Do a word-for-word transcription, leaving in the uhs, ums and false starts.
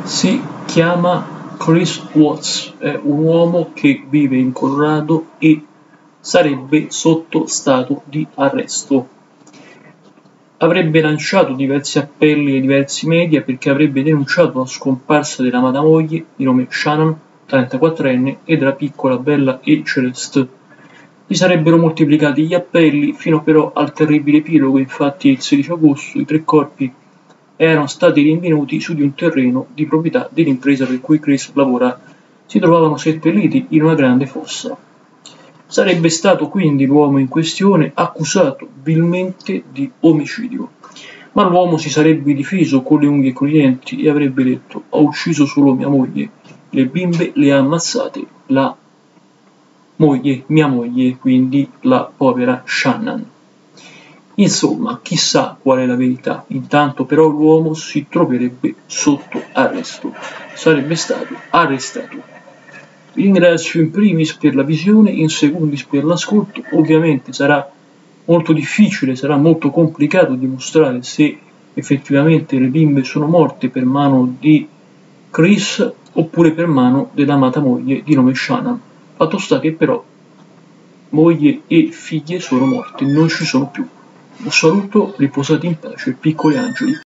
Si chiama Chris Watts, è un uomo che vive in Colorado e sarebbe sotto stato di arresto. Avrebbe lanciato diversi appelli ai diversi media perché avrebbe denunciato la scomparsa dell'amata moglie di nome Shannon, trentaquattrenne, e della piccola Bella e Celeste. Si sarebbero moltiplicati gli appelli fino però al terribile epilogo. Infatti il sedici agosto i tre corpi erano stati rinvenuti su di un terreno di proprietà dell'impresa per cui Chris lavora. Si trovavano seppelliti in una grande fossa. Sarebbe stato quindi l'uomo in questione accusato vilmente di omicidio, ma l'uomo si sarebbe difeso con le unghie e con i denti e avrebbe detto: ho ucciso solo mia moglie, le bimbe le ha ammazzate la moglie, mia moglie, quindi la povera Shannon. Insomma, chissà qual è la verità. Intanto però l'uomo si troverebbe sotto arresto, sarebbe stato arrestato. Vi ringrazio in primis per la visione, in secundis per l'ascolto. Ovviamente sarà molto difficile, sarà molto complicato dimostrare se effettivamente le bimbe sono morte per mano di Chris oppure per mano dell'amata moglie di nome Shannon. Fatto sta che però moglie e figlie sono morte, non ci sono più. Un saluto, riposate in pace, piccoli angeli.